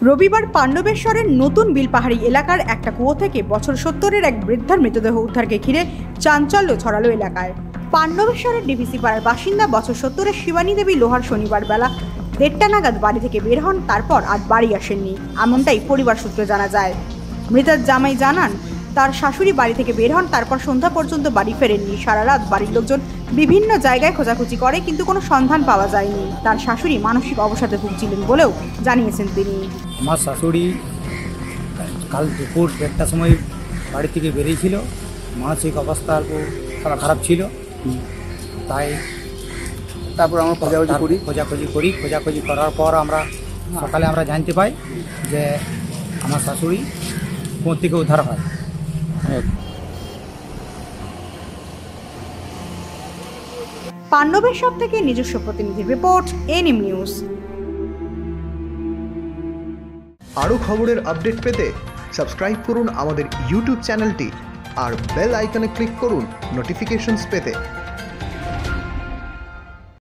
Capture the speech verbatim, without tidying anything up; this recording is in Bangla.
রবিবার পাণ্ডবেশ্বরের নতুন বিলপাহাড়ি এলাকার একটা কুয়ো থেকে বছর সত্তরের এক বৃদ্ধার মৃতদেহ উদ্ধারকে ঘিরে চাঞ্চল্য ছড়ালো এলাকায়। পাণ্ডবেশ্বরের ডিভিসি পাড়ার বাসিন্দা বছর সত্তরের শিবানী দেবী লোহার শনিবার বেলা দেড়টা নাগাদ বাড়ি থেকে বের হন, তারপর আর বাড়ি আসেননি, এমনটাই পরিবার সূত্রে জানা যায়। মৃতার জামাই জানান, তার শাশুড়ি বাড়ি থেকে বের হন, তারপর সন্ধ্যা পর্যন্ত বাড়ি ফেরেননি। সারা রাত বাড়ির লোকজন বিভিন্ন জায়গায় খোঁজাখুঁজি করে, কিন্তু কোনো সন্ধান পাওয়া যায়নি। তার শাশুড়ি মানসিক অবসাদে ভুগছিলেন বলেও জানিয়েছেন তিনি। আমার শাশুড়ি কাল দুপুর দেড়টার সময় বাড়ি থেকে বেরিয়েছিল, মানসিক অবস্থা খারাপ ছিল, তাই তারপর আমরা খোঁজাখুঁজি করি খোঁজাখুঁজি করি খোঁজাখুঁজি করার পর আমরা সকালে আমরা জানতে পাই যে আমার শাশুড়ি কুয়ো থেকে উদ্ধার হয়। পাণ্ডবেশ্বর থেকে নিজস্ব প্রতিনিধির রিপোর্ট, এনএম নিউজ। আরও খবরের আপডেট পেতে সাবস্ক্রাইব করুন আমাদের ইউটিউব চ্যানেলটি আর বেল আইকনে ক্লিক করুন নোটিফিকেশনস পেতে।